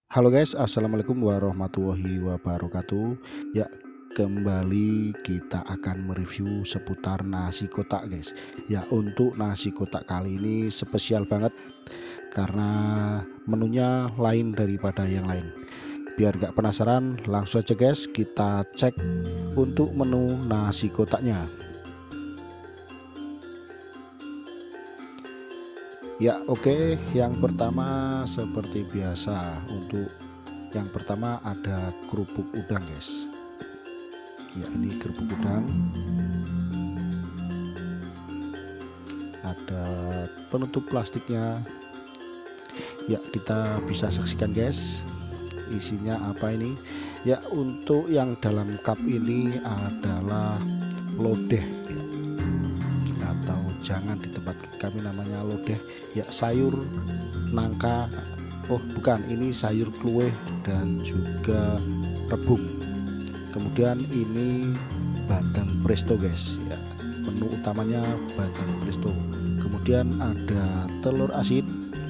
Halo guys, assalamualaikum warahmatullahi wabarakatuh. Ya, kembali kita akan mereview seputar nasi kotak guys. Ya, untuk nasi kotak kali ini spesial banget karena menunya lain daripada yang lain. Biar gak penasaran, langsung aja guys kita cek untuk menu nasi kotaknya. Ya oke, yang pertama seperti biasa, untuk yang pertama ada kerupuk udang guys. Ya, ini kerupuk udang, ada penutup plastiknya. Ya, kita bisa saksikan guys isinya apa ini. Ya, untuk yang dalam cup ini adalah lodeh ya, atau jangan di tempat kami namanya lodeh ya, sayur nangka. Oh bukan, ini sayur kluweh dan juga rebung. Kemudian ini bandeng presto guys ya, menu utamanya bandeng presto. Kemudian ada telur asin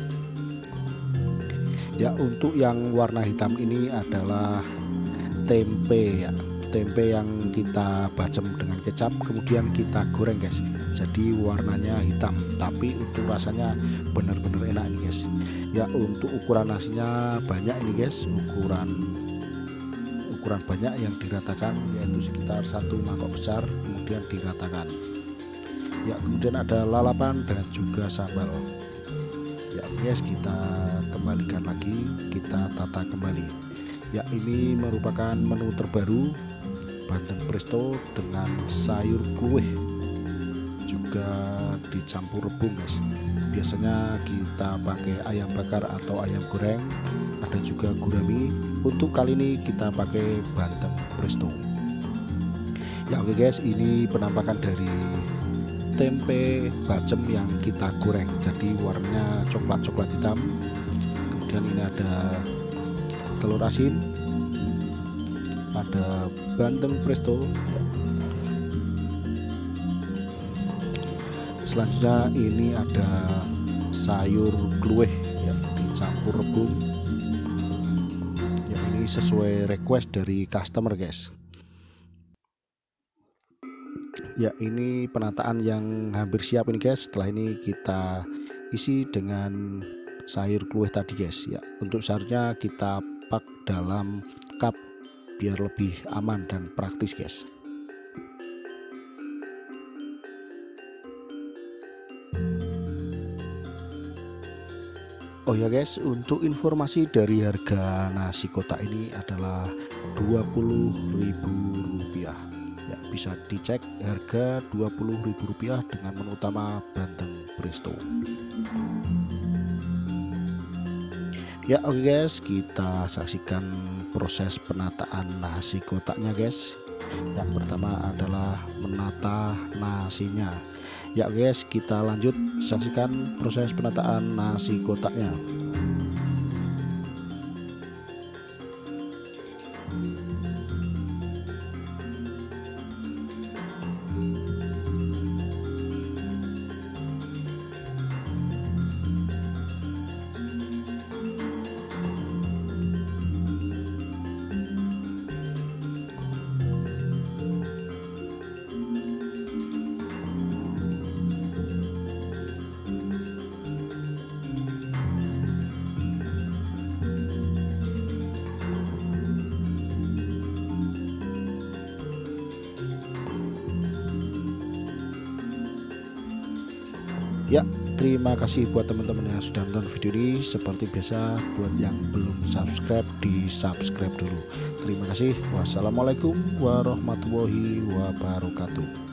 ya. Untuk yang warna hitam ini adalah tempe ya, tempe yang kita bacem dengan kecap kemudian kita goreng guys, jadi warnanya hitam tapi untuk rasanya bener-bener enak ini guys ya. Untuk ukuran nasinya banyak ini guys, ukuran banyak yang diratakan, yaitu sekitar 1 mangkok besar kemudian diratakan ya. Kemudian ada lalapan dan juga sambal ya guys. Kita kembalikan lagi, kita tata kembali ya. Ini merupakan menu terbaru bandeng presto dengan sayur kue, juga dicampur rebung guys. Biasanya kita pakai ayam bakar atau ayam goreng, ada juga gurami. Untuk kali ini kita pakai bandeng presto ya. Oke guys, ini penampakan dari tempe bacem yang kita goreng, jadi warnanya coklat hitam. Kemudian ini ada telur asin, ada bandeng presto ya. Selanjutnya ini ada sayur kluweh ya, dicampur rebung ya. Ini sesuai request dari customer guys ya. Ini penataan yang hampir siap ini guys. Setelah ini kita isi dengan sayur kluweh tadi guys ya. Untuk sayurnya kita pak dalam cup biar lebih aman dan praktis guys. Oh ya guys, untuk informasi dari harga nasi kotak ini adalah Rp20.000 ya. Bisa dicek harga Rp20.000 dengan menu utama bandeng presto ya. Oke guys, kita saksikan proses penataan nasi kotaknya guys. Yang pertama adalah menata nasinya ya guys. Kita lanjut saksikan proses penataan nasi kotaknya. Ya, terima kasih buat teman-teman yang sudah nonton video ini. Seperti biasa, buat yang belum subscribe, di subscribe dulu. Terima kasih. Wassalamualaikum warahmatullahi wabarakatuh.